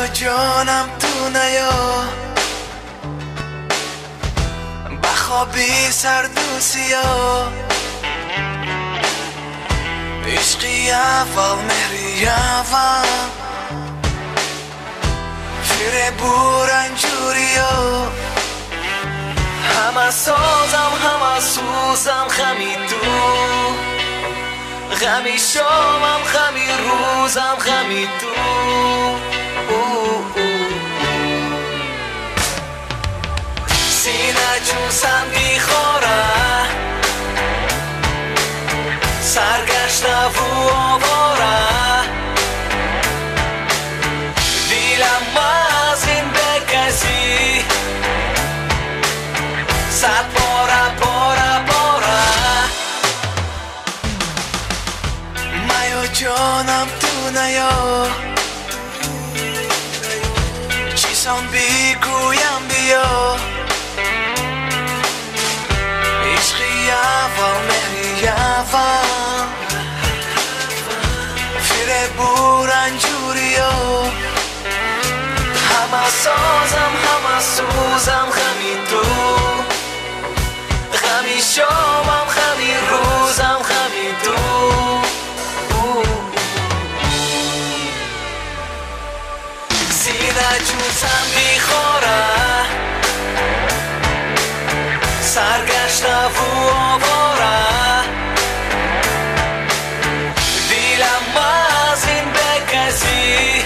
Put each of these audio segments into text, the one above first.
جانم تو نیا بخوابی سرد و سیاه عشقی اول مهری اول فیره بور انجوریا همه سازم همه سوزم خمی تو غمی شامم غمی روزم غمی تو سینه جوسم بیخوره سرگشته و آواره دیلم از این به کسی صد باره باره باره مایا جانم تو نیا چیزان بگویم بیا عشقی اول مهری اول فیره بور انجوریا همه سازم همه سوزم غمی تو غمی شامم غمی روزم غمی تو سینه جوزم بیخوره سرگشته و آواره دیلم از این به کسی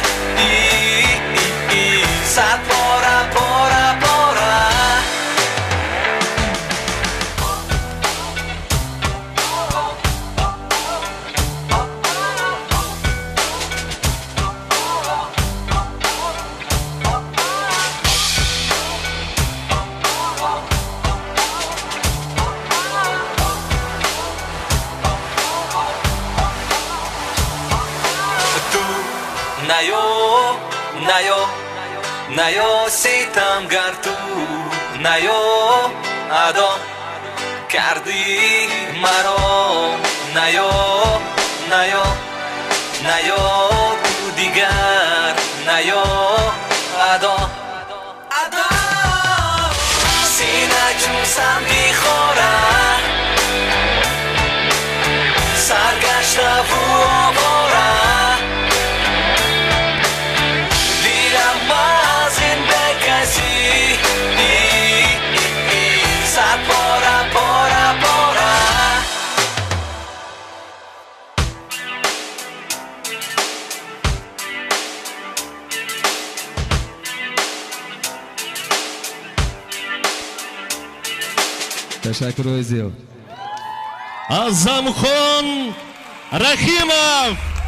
صد باره باره باره نیا ستمگر تو نیا ادا کردی مرا نیا تو دیگر نیا ادا سینه جوسم بیخوره سرگشته و آواره صد باره باره باره تشکر زیاد. Azamxon Rahimov